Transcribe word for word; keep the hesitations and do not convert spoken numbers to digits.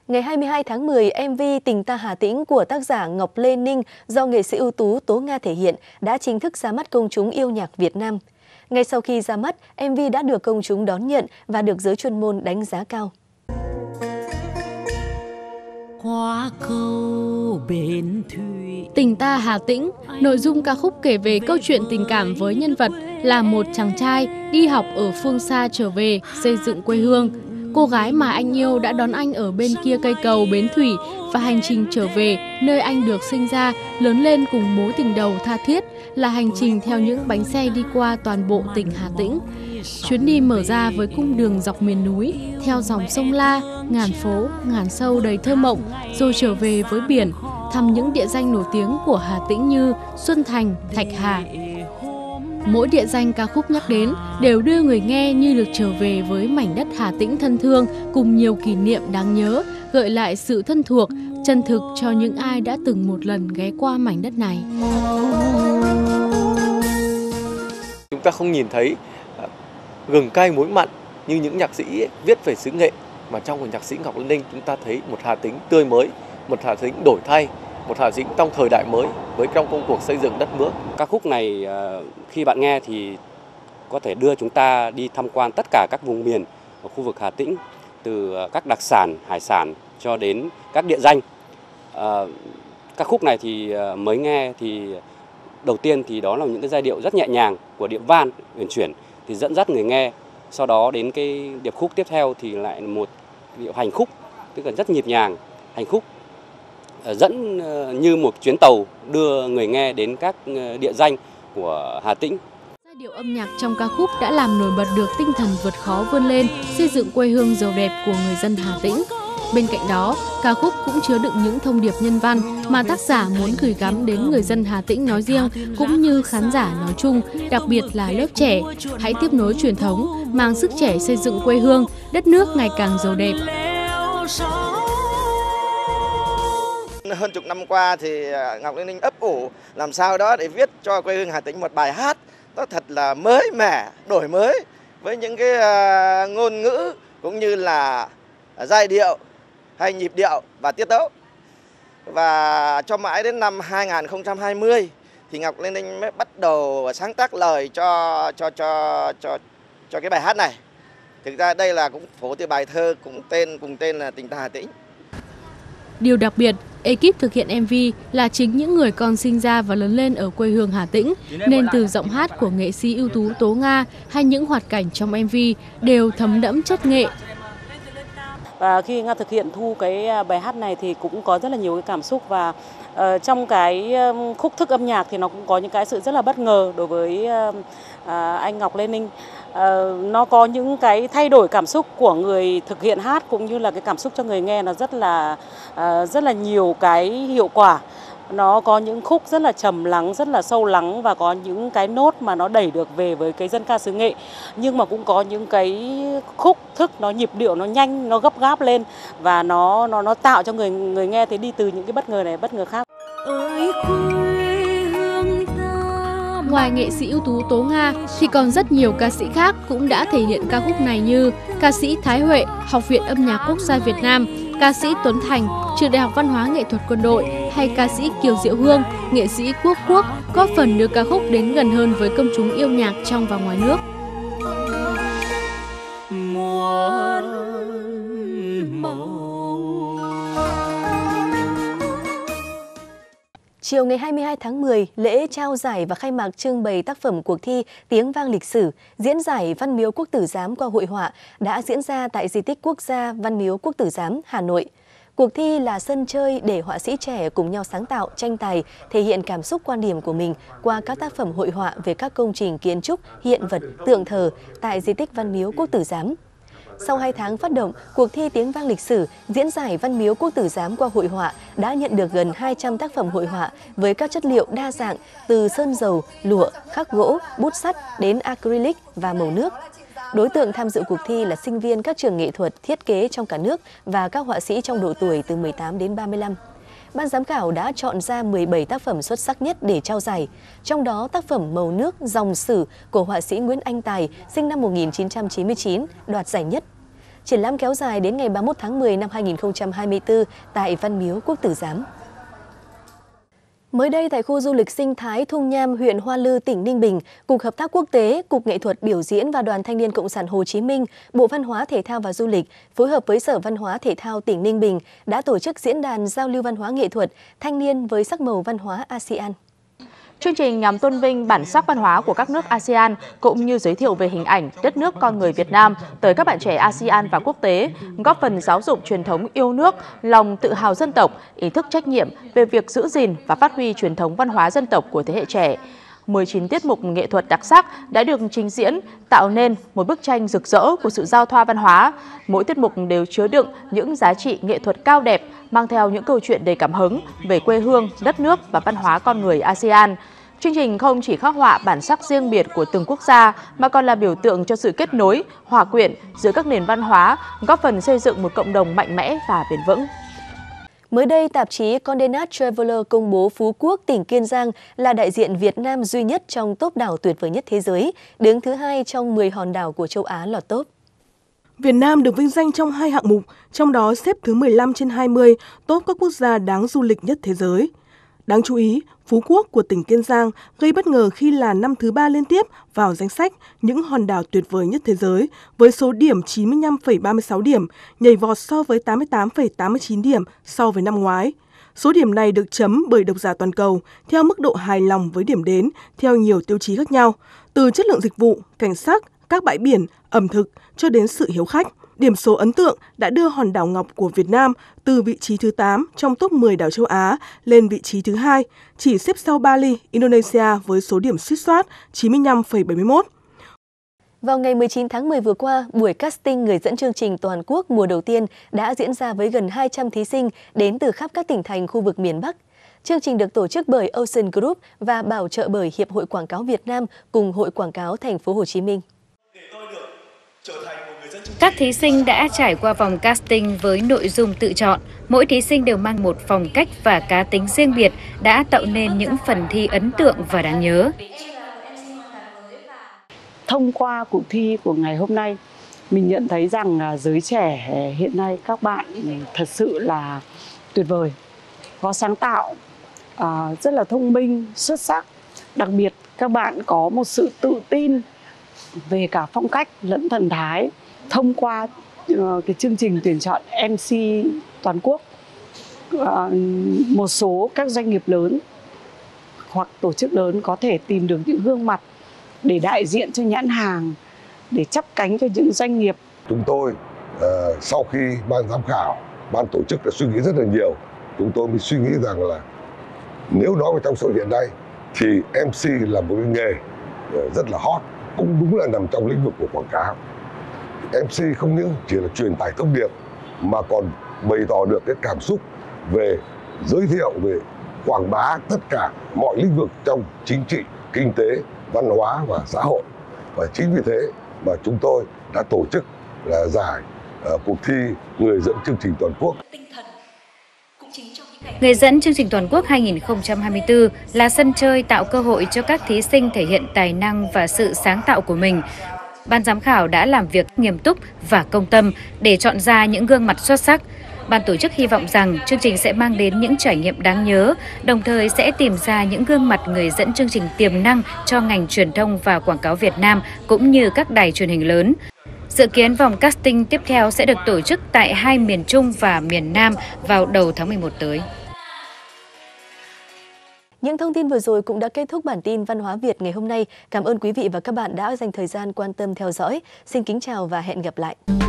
Ngày hai mươi hai tháng mười, em vê Tình Ta Hà Tĩnh của tác giả Ngọc Lê Ninh do nghệ sĩ ưu tú Tố Nga thể hiện đã chính thức ra mắt công chúng yêu nhạc Việt Nam. Ngay sau khi ra mắt, em vê đã được công chúng đón nhận và được giới chuyên môn đánh giá cao. Hoa câu bến thủy. Tình Ta Hà Tĩnh, nội dung ca khúc kể về câu chuyện tình cảm với nhân vật là một chàng trai đi học ở phương xa trở về xây dựng quê hương. Cô gái mà anh yêu đã đón anh ở bên kia cây cầu bến thủy và hành trình trở về nơi anh được sinh ra, lớn lên cùng mối tình đầu tha thiết là hành trình theo những bánh xe đi qua toàn bộ tỉnh Hà Tĩnh. Chuyến đi mở ra với cung đường dọc miền núi, theo dòng sông La, ngàn phố, ngàn sâu đầy thơ mộng, rồi trở về với biển, thăm những địa danh nổi tiếng của Hà Tĩnh như Xuân Thành, Thạch Hà. Mỗi địa danh ca khúc nhắc đến đều đưa người nghe như được trở về với mảnh đất Hà Tĩnh thân thương cùng nhiều kỷ niệm đáng nhớ, gợi lại sự thân thuộc, chân thực cho những ai đã từng một lần ghé qua mảnh đất này. Chúng ta không nhìn thấy gừng cay muối mặn như những nhạc sĩ ấy, viết về xứ nghệ, mà trong của nhạc sĩ Ngọc Lê Ninh chúng ta thấy một Hà Tĩnh tươi mới, một Hà Tĩnh đổi thay, một Hà Tĩnh trong thời đại mới với trong công cuộc xây dựng đất nước. Ca khúc này khi bạn nghe thì có thể đưa chúng ta đi tham quan tất cả các vùng miền ở khu vực Hà Tĩnh, từ các đặc sản, hải sản cho đến các địa danh. À, ca khúc này thì mới nghe thì đầu tiên thì đó là những cái giai điệu rất nhẹ nhàng của điệu van uyển chuyển thì dẫn dắt người nghe. Sau đó đến cái điệp khúc tiếp theo thì lại một điệu hành khúc, tức là rất nhịp nhàng, hành khúc dẫn như một chuyến tàu đưa người nghe đến các địa danh của Hà Tĩnh. Giai điệu âm nhạc trong ca khúc đã làm nổi bật được tinh thần vượt khó vươn lên, xây dựng quê hương giàu đẹp của người dân Hà Tĩnh. Bên cạnh đó, ca khúc cũng chứa đựng những thông điệp nhân văn mà tác giả muốn gửi gắm đến người dân Hà Tĩnh nói riêng cũng như khán giả nói chung, đặc biệt là lớp trẻ. Hãy tiếp nối truyền thống, mang sức trẻ xây dựng quê hương, đất nước ngày càng giàu đẹp. Hơn chục năm qua thì Ngọc Lê Ninh ấp ủ làm sao đó để viết cho quê hương Hà Tĩnh một bài hát nó thật là mới mẻ, đổi mới với những cái ngôn ngữ cũng như là giai điệu hay nhịp điệu và tiết tấu. Và cho mãi đến năm hai nghìn không trăm hai mươi thì Ngọc Lê Ninh mới bắt đầu sáng tác lời cho cho cho cho cho cái bài hát này. Thực ra đây là cũng phổ từ bài thơ cũng tên cùng tên là Tình Ta Hà Tĩnh. Điều đặc biệt, ekip thực hiện em vê là chính những người con sinh ra và lớn lên ở quê hương Hà Tĩnh, nên từ giọng hát của nghệ sĩ ưu tú Tố Nga hay những hoạt cảnh trong em vê đều thấm đẫm chất nghệ. Và khi Nga thực hiện thu cái bài hát này thì cũng có rất là nhiều cái cảm xúc, và uh, trong cái um, khúc thức âm nhạc thì nó cũng có những cái sự rất là bất ngờ đối với uh, uh, anh Ngọc Lê Ninh. Uh, nó có những cái thay đổi cảm xúc của người thực hiện hát cũng như là cái cảm xúc cho người nghe, nó rất là uh, rất là nhiều cái hiệu quả. Nó có những khúc rất là trầm lắng, rất là sâu lắng, và có những cái nốt mà nó đẩy được về với cái dân ca xứ nghệ. Nhưng mà cũng có những cái khúc thức nó nhịp điệu nó nhanh, nó gấp gáp lên, và nó nó nó tạo cho người người nghe thấy đi từ những cái bất ngờ này bất ngờ khác. Ôi quê hương ta. Ngoài nghệ sĩ ưu tú Tố Nga thì còn rất nhiều ca sĩ khác cũng đã thể hiện ca khúc này như ca sĩ Thái Huệ, Học viện Âm nhạc Quốc gia Việt Nam, ca sĩ Tuấn Thành, Trường Đại học Văn hóa Nghệ thuật Quân đội, hay ca sĩ Kiều Diệu Hương, nghệ sĩ Quốc Quốc, góp phần đưa ca khúc đến gần hơn với công chúng yêu nhạc trong và ngoài nước. Chiều ngày hai mươi hai tháng mười, lễ trao giải và khai mạc trưng bày tác phẩm cuộc thi Tiếng vang lịch sử, diễn giải Văn miếu Quốc tử giám qua hội họa đã diễn ra tại Di tích Quốc gia Văn miếu Quốc tử giám, Hà Nội. Cuộc thi là sân chơi để họa sĩ trẻ cùng nhau sáng tạo, tranh tài, thể hiện cảm xúc quan điểm của mình qua các tác phẩm hội họa về các công trình kiến trúc, hiện vật, tượng thờ tại Di tích Văn miếu Quốc tử giám. Sau hai tháng phát động, cuộc thi Tiếng vang lịch sử, diễn giải Văn miếu Quốc tử giám qua hội họa đã nhận được gần hai trăm tác phẩm hội họa với các chất liệu đa dạng từ sơn dầu, lụa, khắc gỗ, bút sắt đến acrylic và màu nước. Đối tượng tham dự cuộc thi là sinh viên các trường nghệ thuật, thiết kế trong cả nước và các họa sĩ trong độ tuổi từ mười tám đến ba mươi lăm. Ban giám khảo đã chọn ra mười bảy tác phẩm xuất sắc nhất để trao giải, trong đó tác phẩm Màu nước dòng sử của họa sĩ Nguyễn Anh Tài, sinh năm một nghìn chín trăm chín mươi chín, đoạt giải nhất. Triển lãm kéo dài đến ngày ba mươi mốt tháng mười năm hai nghìn không trăm hai mươi tư tại Văn Miếu Quốc Tử Giám. Mới đây tại khu du lịch sinh thái Thung Nham, huyện Hoa Lư, tỉnh Ninh Bình, Cục Hợp tác Quốc tế, Cục Nghệ thuật Biểu diễn và Đoàn Thanh niên Cộng sản Hồ Chí Minh, Bộ Văn hóa Thể thao và Du lịch phối hợp với Sở Văn hóa Thể thao tỉnh Ninh Bình đã tổ chức diễn đàn giao lưu văn hóa nghệ thuật thanh niên với sắc màu văn hóa a sê an. Chương trình nhằm tôn vinh bản sắc văn hóa của các nước a sê an cũng như giới thiệu về hình ảnh đất nước con người Việt Nam tới các bạn trẻ a sê an và quốc tế, góp phần giáo dục truyền thống yêu nước, lòng tự hào dân tộc, ý thức trách nhiệm về việc giữ gìn và phát huy truyền thống văn hóa dân tộc của thế hệ trẻ. mười chín tiết mục nghệ thuật đặc sắc đã được trình diễn, tạo nên một bức tranh rực rỡ của sự giao thoa văn hóa. Mỗi tiết mục đều chứa đựng những giá trị nghệ thuật cao đẹp, mang theo những câu chuyện đầy cảm hứng về quê hương, đất nước và văn hóa con người a sê an. Chương trình không chỉ khắc họa bản sắc riêng biệt của từng quốc gia mà còn là biểu tượng cho sự kết nối, hòa quyện giữa các nền văn hóa, góp phần xây dựng một cộng đồng mạnh mẽ và bền vững. Mới đây, tạp chí Condé Nast Traveler công bố Phú Quốc, tỉnh Kiên Giang là đại diện Việt Nam duy nhất trong top đảo tuyệt vời nhất thế giới, đứng thứ hai trong mười hòn đảo của châu Á lọt top. Việt Nam được vinh danh trong hai hạng mục, trong đó xếp thứ mười lăm trên hai mươi top các quốc gia đáng du lịch nhất thế giới. Đáng chú ý, Phú Quốc của tỉnh Kiên Giang gây bất ngờ khi là năm thứ ba liên tiếp vào danh sách những hòn đảo tuyệt vời nhất thế giới với số điểm chín mươi lăm phẩy ba mươi sáu điểm, nhảy vọt so với tám mươi tám phẩy tám mươi chín điểm so với năm ngoái. Số điểm này được chấm bởi độc giả toàn cầu theo mức độ hài lòng với điểm đến theo nhiều tiêu chí khác nhau, từ chất lượng dịch vụ, cảnh sắc, các bãi biển, ẩm thực cho đến sự hiếu khách. Điểm số ấn tượng đã đưa hòn đảo Ngọc của Việt Nam từ vị trí thứ tám trong top mười đảo châu Á lên vị trí thứ hai, chỉ xếp sau Bali, Indonesia với số điểm suýt soát chín mươi lăm phẩy bảy mươi mốt. Vào ngày mười chín tháng mười vừa qua, buổi casting người dẫn chương trình toàn quốc mùa đầu tiên đã diễn ra với gần hai trăm thí sinh đến từ khắp các tỉnh thành khu vực miền Bắc. Chương trình được tổ chức bởi Ocean Group và bảo trợ bởi Hiệp hội Quảng cáo Việt Nam cùng Hội Quảng cáo Thành phố Hồ Chí Minh. Các thí sinh đã trải qua vòng casting với nội dung tự chọn. Mỗi thí sinh đều mang một phong cách và cá tính riêng biệt đã tạo nên những phần thi ấn tượng và đáng nhớ. Thông qua cuộc thi của ngày hôm nay, mình nhận thấy rằng giới trẻ hiện nay các bạn thật sự là tuyệt vời, có sáng tạo, rất là thông minh, xuất sắc. Đặc biệt các bạn có một sự tự tin về cả phong cách lẫn thần thái. Thông qua uh, cái chương trình tuyển chọn em xê toàn quốc, uh, một số các doanh nghiệp lớn hoặc tổ chức lớn có thể tìm được những gương mặt để đại diện cho nhãn hàng, để chắp cánh cho những doanh nghiệp. Chúng tôi uh, sau khi ban giám khảo, ban tổ chức đã suy nghĩ rất là nhiều, chúng tôi mới suy nghĩ rằng là nếu nói về trong xã hội hiện nay thì em xê là một cái nghề uh, rất là hot, cũng đúng là nằm trong lĩnh vực của quảng cáo. em xê không những chỉ là truyền tải thông điệp mà còn bày tỏ được cái cảm xúc về giới thiệu, về quảng bá tất cả mọi lĩnh vực trong chính trị, kinh tế, văn hóa và xã hội. Và chính vì thế mà chúng tôi đã tổ chức là giải uh, cuộc thi người dẫn chương trình toàn quốc. Người dẫn chương trình toàn quốc hai nghìn không trăm hai mươi tư là sân chơi tạo cơ hội cho các thí sinh thể hiện tài năng và sự sáng tạo của mình. Ban giám khảo đã làm việc nghiêm túc và công tâm để chọn ra những gương mặt xuất sắc. Ban tổ chức hy vọng rằng chương trình sẽ mang đến những trải nghiệm đáng nhớ, đồng thời sẽ tìm ra những gương mặt người dẫn chương trình tiềm năng cho ngành truyền thông và quảng cáo Việt Nam cũng như các đài truyền hình lớn. Dự kiến vòng casting tiếp theo sẽ được tổ chức tại hai miền Trung và miền Nam vào đầu tháng mười một tới. Những thông tin vừa rồi cũng đã kết thúc bản tin Văn hóa Việt ngày hôm nay. Cảm ơn quý vị và các bạn đã dành thời gian quan tâm theo dõi. Xin kính chào và hẹn gặp lại.